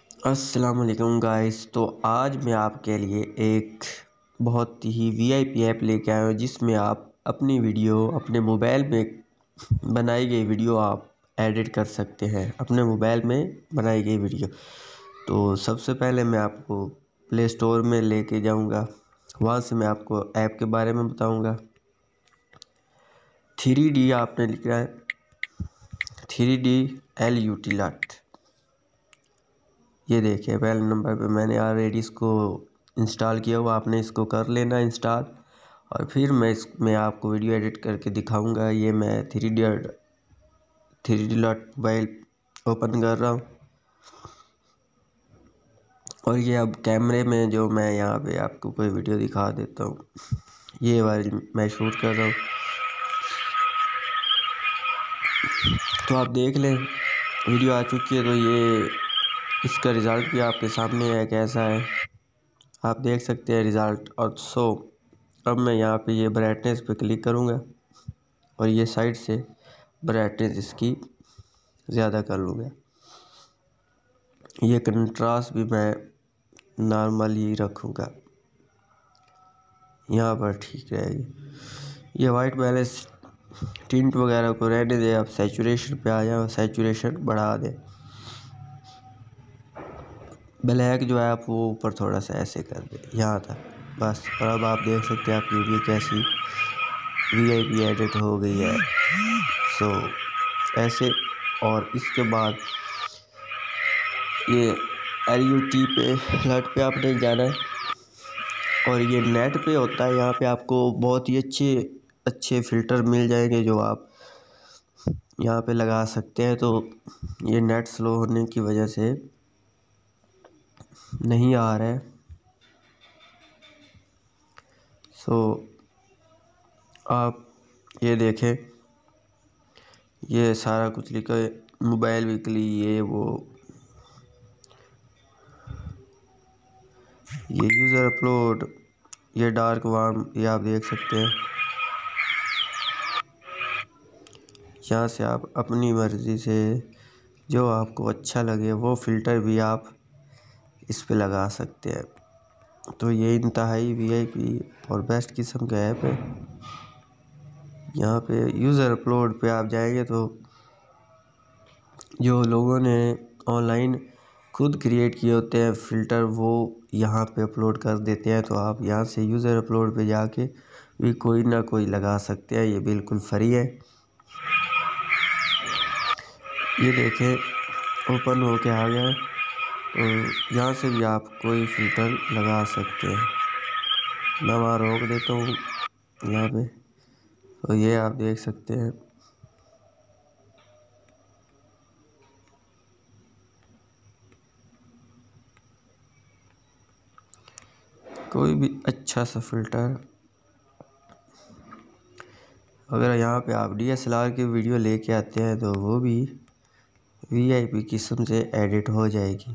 अस्सलामुअलैकुम गाइस। तो आज मैं आपके लिए एक बहुत ही वीआईपी ऐप लेके आया हूँ जिसमें आप अपनी वीडियो अपने मोबाइल में बनाई गई वीडियो आप एडिट कर सकते हैं। अपने मोबाइल में बनाई गई वीडियो। तो सबसे पहले मैं आपको प्ले स्टोर में लेके जाऊँगा, वहाँ से मैं आपको ऐप के बारे में बताऊँगा। 3D आपने लिखा है, 3D LUT। ये देखिए पहले नंबर पे मैंने ऑलरेडी इसको इंस्टॉल किया हुआ, आपने इसको कर लेना इंस्टॉल। और फिर मैं इसमें आपको वीडियो एडिट करके दिखाऊंगा। ये मैं 3D लॉट मोबाइल ओपन कर रहा हूँ और ये अब कैमरे में जो मैं यहाँ पे आपको कोई वीडियो दिखा देता हूँ। ये वाली मैं शूट कर रहा हूँ, तो आप देख लें वीडियो आ चुकी है। तो ये इसका रिज़ल्ट भी आपके सामने है, कैसा है आप देख सकते हैं रिज़ल्ट। और अब मैं यहाँ पे ये ब्राइटनेस पे क्लिक करूँगा और ये साइड से ब्राइटनेस इसकी ज़्यादा कर लूँगा। ये कंट्रास्ट भी मैं नॉर्मल ही रखूँगा, यहाँ पर ठीक रहेगी। ये वाइट बैलेंस टिंट वगैरह को रहने दे। अब सैचुरेशन पे आ जाओ, सैचुरेशन बढ़ा दें। ब्लैक जो है आप वो ऊपर थोड़ा सा ऐसे कर दे, यहाँ तक बस। और अब आप देख सकते हैं आपकी वीडियो कैसी वीआईपी एडिट हो गई है। ऐसे। और इसके बाद ये LUT पे पे आपने जाना है और ये नेट पे होता है। यहाँ पे आपको बहुत ही अच्छे फ़िल्टर मिल जाएंगे जो आप यहाँ पे लगा सकते हैं। तो ये नेट स्लो होने की वजह से नहीं आ रहा है। आप ये देखें, ये सारा कुछ लिखा है, मोबाइल वीकली, ये वो, ये यूज़र अपलोड, ये डार्क वार्म, ये आप देख सकते हैं। यहाँ से आप अपनी मर्ज़ी से जो आपको अच्छा लगे वो फ़िल्टर भी आप इस पे लगा सकते हैं। तो ये इंतहाई वीआईपी और बेस्ट किस्म का ऐप है। यहाँ पे यूज़र अपलोड पे आप जाएंगे तो जो लोगों ने ऑनलाइन खुद क्रिएट किए होते हैं फ़िल्टर, वो यहाँ पे अपलोड कर देते हैं। तो आप यहाँ से यूज़र अपलोड पे जाके भी कोई ना कोई लगा सकते हैं। ये बिल्कुल फ्री है। ये देखें ओपन हो के आ गया है। तो यहाँ से भी आप कोई फ़िल्टर लगा सकते हैं। मैं वहाँ रोक देता हूँ यहाँ पे। तो ये आप देख सकते हैं। कोई भी अच्छा सा फ़िल्टर, अगर यहाँ पे आप DSLR की वीडियो लेके आते हैं तो वो भी वीआईपी किस्म से एडिट हो जाएगी।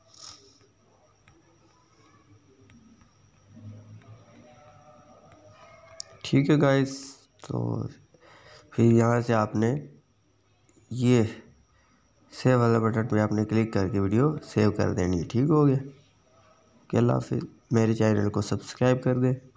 ठीक है गाइस। तो फिर यहाँ से आपने ये सेव वाला बटन पे आपने क्लिक करके वीडियो सेव कर देनी है। ठीक हो गया। अल्लाह हाफिज़। मेरे चैनल को सब्सक्राइब कर दें।